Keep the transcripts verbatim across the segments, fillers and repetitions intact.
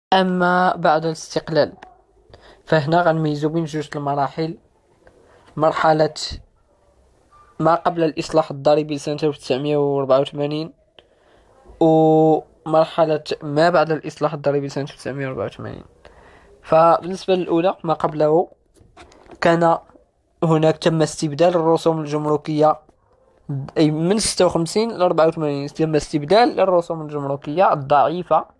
أما بعد الاستقلال فهنا غنميزو بين جوج المراحل. مرحلة ما قبل الإصلاح الضريبي لسنة ألف وتسعمائة وأربعة وثمانين ومرحلة ما بعد الإصلاح الضريبي لسنة ألف وتسعمائة وأربعة وثمانين. فبالنسبة للأولى ما قبله، كان هناك تم استبدال الرسوم الجمركية، أي من ستة وخمسين إلى أربعة وثمانين تم استبدال الرسوم الجمركية الضعيفة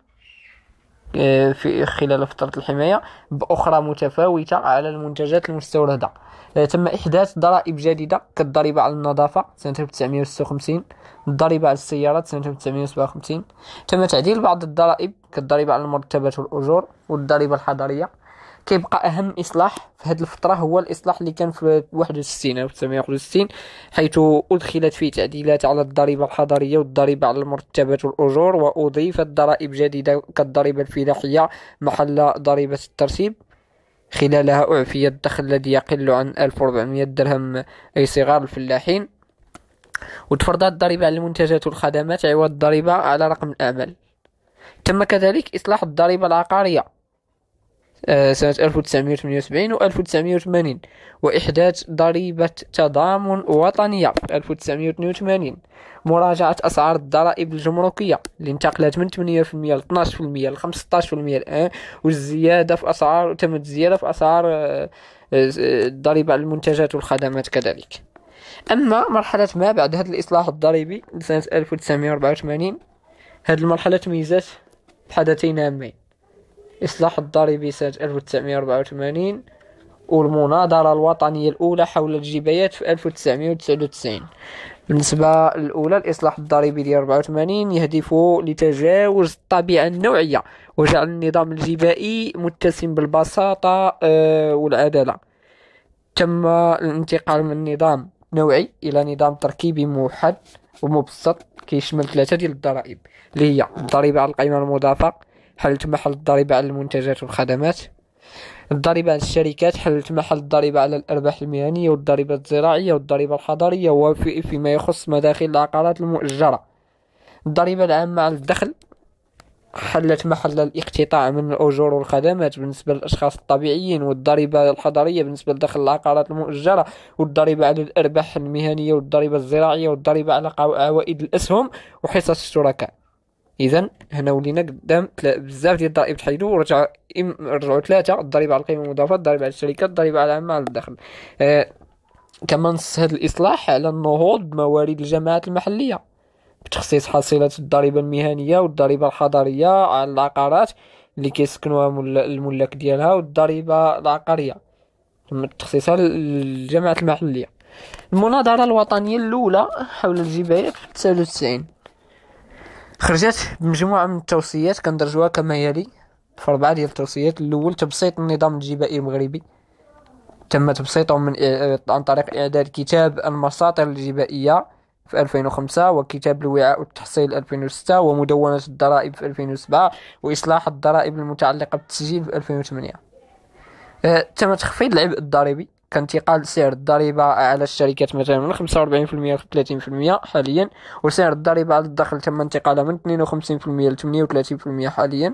في خلال فترة الحماية بأخرى متفاوتة على المنتجات المستوردة. تم إحداث ضرائب جديدة كالضريبة على النظافة سنة ألف وتسعمائة وستة وخمسين، الضريبة على السيارات سنة ألف وتسعمائة وسبعة وخمسين. تم تعديل بعض الضرائب كالضريبة على المرتبات والأجور والضريبة الحضرية. كيبقى أهم إصلاح في هذه الفترة هو الإصلاح اللي كان في واحد وستين ألف وتسعمائة وواحد وستين، حيث أدخلت فيه تعديلات على الضريبة الحضرية والضريبة على المرتبات والأجور، وأضيفت ضرائب جديدة كالضريبة الفلاحية محل ضريبة الترتيب. خلالها أعفي الدخل الذي يقل عن ألف وأربعمائة درهم أي صغار الفلاحين. وتفرضت الضريبة على المنتجات والخدمات عوض الضريبة على رقم الأعمال. تم كذلك إصلاح الضريبة العقارية سنة ألف وتسعمائة وثمانية وسبعين و ألف وتسعمائة وثمانين، وإحداث ضريبة تضامن وطنية في ألف وتسعمائة واثنين وثمانين. مراجعة أسعار الضرائب الجمركية اللي انتقلت من ثمانية بالمئة ل اثنا عشر بالمئة ل خمسة عشر بالمئة الآن، والزيادة في أسعار تمت الزيادة في أسعار الضريبة على المنتجات والخدمات كذلك. أما مرحلة ما بعد هذا الإصلاح الضريبي لسنة ألف وتسعمائة وأربعة وثمانين، هذه المرحلة تميزت بحدثين هامين: إصلاح الضريبي سنة ألف وتسعمائة وأربعة وثمانين والمناظرة الوطنية الأولى حول الجبايات في ألف وتسعمائة وتسعة وتسعين. بالنسبة للأولى، الإصلاح الضريبي ديال أربعة وثمانين يهدف لتجاوز الطبيعة النوعية وجعل النظام الجبائي متسم بالبساطة أه والعدالة. تم الانتقال من نظام نوعي إلى نظام تركيبي موحد ومبسط كيشمل ثلاثة ديال الضرائب، اللي هي الضريبة على القيمة المضافة حلت محل الضريبة على المنتجات والخدمات، الضريبة على الشركات حلت محل الضريبة على الأرباح المهنية والضريبة الزراعية والضريبة الحضرية، وفي فيما يخص مداخل العقارات المؤجرة، الضريبة العامة على الدخل حلت محل الاقتطاع من الأجور والخدمات بالنسبة للأشخاص الطبيعيين، والضريبة الحضرية بالنسبة لدخل العقارات المؤجرة، والضريبة على الأرباح المهنية والضريبة الزراعية والضريبة على عوائد الأسهم وحصص الشركاء. اذا هنا ولينا قدام بزاف ديال الضرائب تحيدوا ورجعوا رجعوا ثلاثه: الضريبه على القيمه المضافه، الضريبه على الشركات، الضريبه على العامه على الدخل. آه كما نص هذا الاصلاح على النهوض بموارد الجماعات المحليه بتخصيص حصيله الضريبه المهنيه والضريبه الحضريه على العقارات اللي كيسكنوها الملاك ديالها، والضريبه العقاريه تم تخصيصها للجماعات المحليه. المناظره الوطنيه الاولى حول الجبايات في تسعة وتسعين خرجت بمجموعة من التوصيات كندرجوها كما يلي في أربعة ديال التوصيات. الأول: تبسيط النظام الجبائي المغربي. تم تبسيطه من عن طريق إعداد كتاب المساطر الجبائية في ألفين وخمسة، وكتاب الوعاء والتحصيل ألفين وستة، ومدونة الضرائب في ألفين وسبعة، وإصلاح الضرائب المتعلقة بالتسجيل في ألفين وثمانية. أه تم تخفيض العبء الضريبي كانتقال سعر الضريبة على الشركات مثلا من خمسة وأربعين بالمئة ل ثلاثين بالمئة حاليا، وسعر الضريبة على الدخل تم انتقاله من اثنين وخمسين بالمئة ل ثمانية وثلاثين بالمئة حاليا.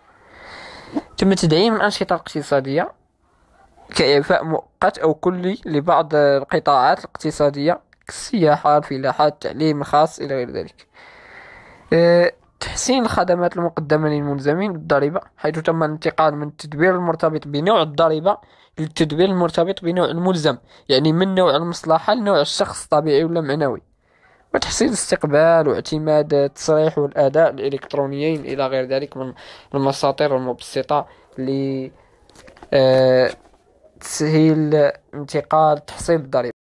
تم تدعيم الأنشطة الاقتصادية كإعفاء مؤقت أو كلي لبعض القطاعات الاقتصادية كالسياحة، الفلاحة، التعليم الخاص إلى غير ذلك. أه تحسين الخدمات المقدمة للملزمين بالضريبة، حيث تم الانتقال من التدبير المرتبط بنوع الضريبة للتدبير المرتبط بنوع الملزم، يعني من نوع المصلحة لنوع الشخص طبيعي ولا معنوي. وتحسين الاستقبال واعتماد التصريح والأداء الإلكترونيين إلى غير ذلك من المساطر المبسطة لتسهيل انتقال تحصيل الضريبة.